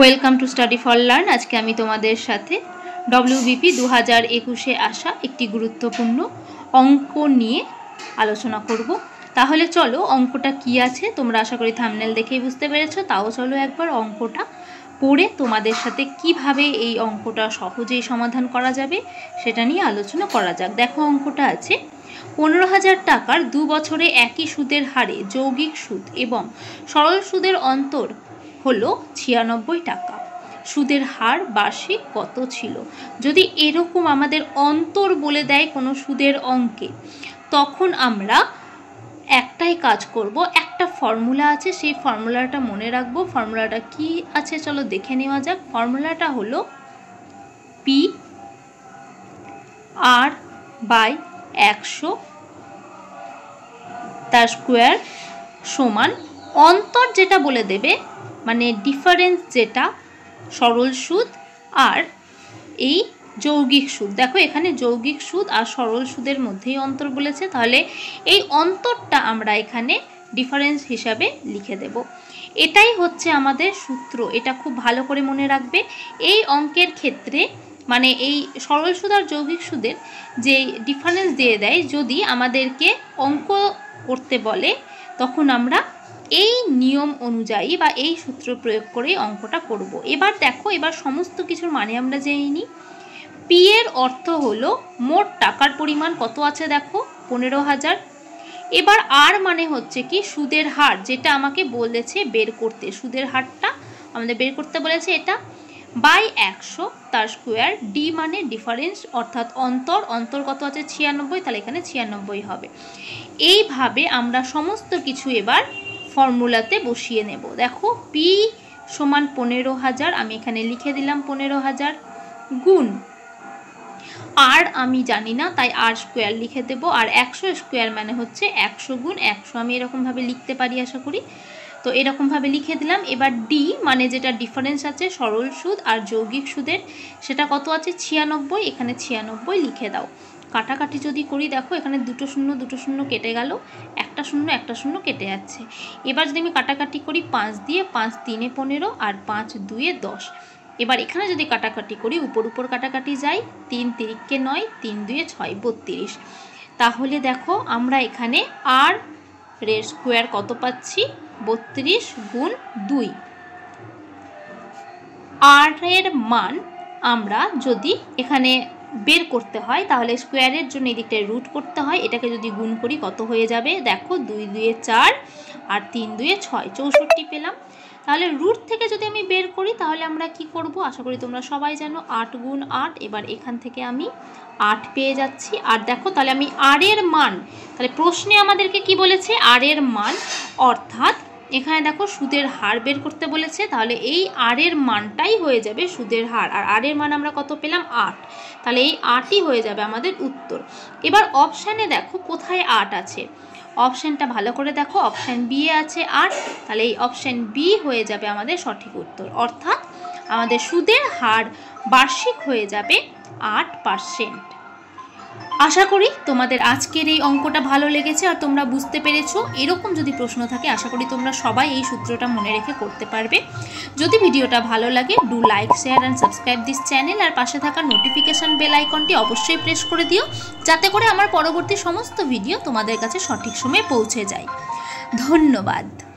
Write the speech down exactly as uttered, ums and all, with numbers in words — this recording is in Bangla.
Welcome to study for learn. আজকে আমি তোমাদের সাথে ডব্লিউবিপি দু হাজার একুশে আসা একটি গুরুত্বপূর্ণ অঙ্ক নিয়ে আলোচনা করব। তাহলে চলো অঙ্কটা কি আছে, তোমরা আশা করি থাম্বনেল দেখেই বুঝতে পেরেছো। তাও চলো একবার অঙ্কটা পড়ে তোমাদের সাথে কিভাবে এই অঙ্কটা সহজেই সমাধান করা যাবে সেটা নিয়ে আলোচনা করা যাক। দেখো অঙ্কটা আছে, পনেরো হাজার টাকার দু বছরে একই সুদের হারে যৌগিক সুদ এবং সরল সুদের অন্তর হলো ছিয়ানব্বই টাকা। সুদের হার বার্ষিক কত ছিল? যদি এরকম আমাদের অন্তর বলে দেয় কোনো সুদের অঙ্কে, তখন আমরা একটাই কাজ করব, একটা ফর্মুলা আছে, সেই ফর্মুলাটা মনে রাখবো। ফর্মুলাটা কি আছে চলো দেখে নেওয়া যাক। ফর্মুলাটা হলো পি আর বাই একশো তার স্কোয়ার সমান অন্তর যেটা বলে দেবে, মানে ডিফারেন্স যেটা সরল সুদ আর এই যৌগিক সুদ। দেখো এখানে যৌগিক সুদ আর সরল সুদের মধ্যেই অন্তর বলেছে, তাহলে এই অন্তরটা আমরা এখানে ডিফারেন্স হিসাবে লিখে দেব। এটাই হচ্ছে আমাদের সূত্র, এটা খুব ভালো করে মনে রাখবে। এই অঙ্কের ক্ষেত্রে মানে এই সরল সুদ আর যৌগিক সুদের যে ডিফারেন্স দিয়ে দেয়, যদি আমাদেরকে অঙ্ক করতে বলে তখন আমরা এই নিয়ম অনুযায়ী বা এই সূত্র প্রয়োগ করে অঙ্কটা করব। এবার দেখো, এবার সমস্ত কিছুর মানে আমরা জেনে নিই। পি এর অর্থ হলো মোট টাকার পরিমাণ কত আছে, দেখো পনেরো হাজার। এবার আর মানে হচ্ছে কি সুদের হার, যেটা আমাকে বলেছে বের করতে, সুদের হারটা আমাদের বের করতে বলেছে, এটা বাই একশো তার স্কোয়ার। ডি মানে ডিফারেন্স অর্থাৎ অন্তর, অন্তর কত আছে ছিয়ানব্বই, তাহলে এখানে ছিয়ানব্বই হবে। এইভাবে আমরা সমস্ত কিছু এবার ফর্মুলাতে বসিয়ে নেব। দেখো পি সমান পনেরো হাজার, আমি এখানে লিখে দিলাম পনেরো হাজার, গুণ আর আমি জানি না তাই আর স্কোয়ার লিখে দেবো, আর একশো স্কোয়ার মানে হচ্ছে একশো গুণ একশো, আমি এরকমভাবে লিখতে পারি আশা করি। তো এরকমভাবে লিখে দিলাম। এবার ডি মানে যেটা ডিফারেন্স আছে সরল সুদ আর যৌগিক সুদের, সেটা কত আছে ছিয়ানব্বই, এখানে ছিয়ানব্বই লিখে দাও। কাটাকাটি যদি করি, দেখো এখানে দুটো শূন্য দুটো শূন্য কেটে গেল, একটা শূন্য একটা শূন্য কেটে যাচ্ছে। এবার যদি আমি কাটাকাটি করি, পাঁচ দিয়ে, পাঁচ তিনে পনেরো আর পাঁচ দুয়ে দশ। এবার এখানে যদি কাটাকাটি করি, উপর উপর কাটাকাটি যাই, তিন তিরিককে নয়, তিন দুয়ে ছয়, বত্রিশ। তাহলে দেখো আমরা এখানে আর এর স্কোয়ার কত পাচ্ছি, বত্রিশ গুণ দুই। আর এর মান আমরা যদি এখানে বের করতে হয়, তাহলে স্কোয়ারের জন্য এই দিকটায় রুট করতে হয়, এটাকে যদি গুণ করি কত হয়ে যাবে, দেখো দুই দুয়ে চার আর তিন দুয়ে ছয়, চৌষট্টি পেলাম। তাহলে রুট থেকে যদি আমি বের করি তাহলে আমরা কি করব, আশা করি তোমরা সবাই জানো, আট গুণ আট। এবার এখান থেকে আমি আট পেয়ে যাচ্ছি। আর দেখো তাহলে আমি আর এর মান, তাহলে প্রশ্নে আমাদেরকে কি বলেছে, আর এর মান, অর্থাৎ এখানে দেখো সুদের হার বের করতে বলেছে, তাহলে এই আর এর মানটাই হয়ে যাবে সুদের হার। আর আর এর মান আমরা কত পেলাম, আট, তাহলে এই আটই হয়ে যাবে আমাদের উত্তর। এবার অপশানে দেখো কোথায় আট আছে, অপশানটা ভালো করে দেখো, অপশান বি এ আছে আট, তাহলে এই অপশান বি হয়ে যাবে আমাদের সঠিক উত্তর। অর্থাৎ আমাদের সুদের হার বার্ষিক হয়ে যাবে আট পার্সেন্ট। আশা করি তোমাদের আজকের এই অঙ্কটা ভালো লেগেছে আর তোমরা বুঝতে পেরেছো। এরকম যদি প্রশ্ন থাকে আশা করি তোমরা সবাই এই সূত্রটা মনে রেখে করতে পারবে। যদি ভিডিওটা ভালো লাগে, do like share and subscribe this channel, আর পাশে থাকা নোটিফিকেশান বেল আইকনটি অবশ্যই প্রেস করে দিও, যাতে করে আমার পরবর্তী সমস্ত ভিডিও তোমাদের কাছে সঠিক সময়ে পৌঁছে যায়। ধন্যবাদ।